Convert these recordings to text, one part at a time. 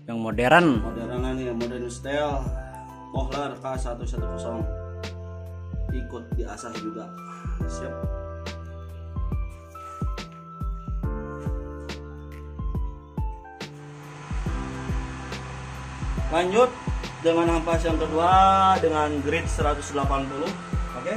Yang modern. Modernan nih, modern style. Bohler K110. Ikut diasah juga. Siap. Lanjut dengan hampas yang kedua dengan grid 180. Oke.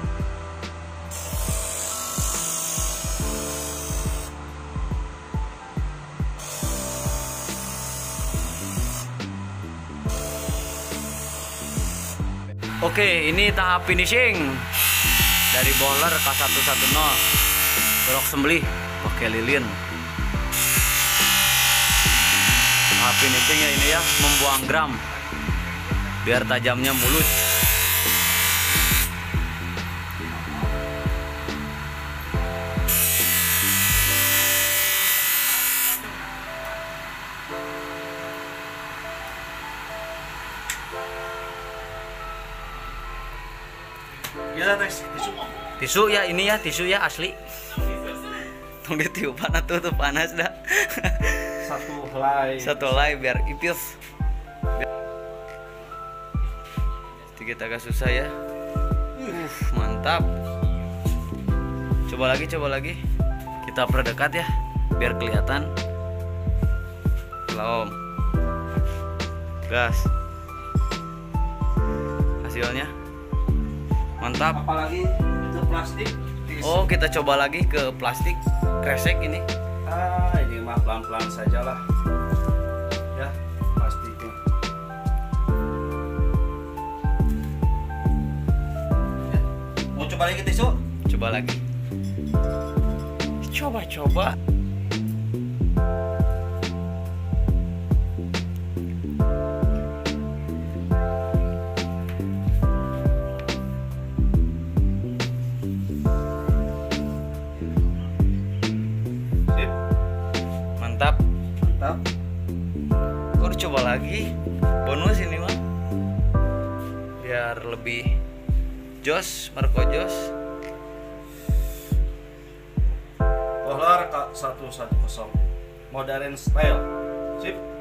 Oke, ini tahap finishing dari bohler K110 belok sembelih pakai lilin. Tahap finishing ya ini ya, membuang gram biar tajamnya mulus. Ya, Tisu ya, ini ya tisu ya asli. Tunggu ditiupan atuh tuh panas dah. Satu helai biar ipis. Sedikit agak susah ya. Mantap. Coba lagi. Kita perdekat ya biar kelihatan. Belum. Gas. Hasilnya mantap. Apalagi itu plastik. Oh, kita coba lagi ke plastik kresek ini. Ini mah pelan-pelan saja lah. Ya, plastiknya. Ya. Mau coba lagi tisu? Coba lagi. Coba. Mantap. Udah coba lagi. Bonus ini mah. Biar lebih jos, Marco jos. Bohler K110. Modern style. Sip.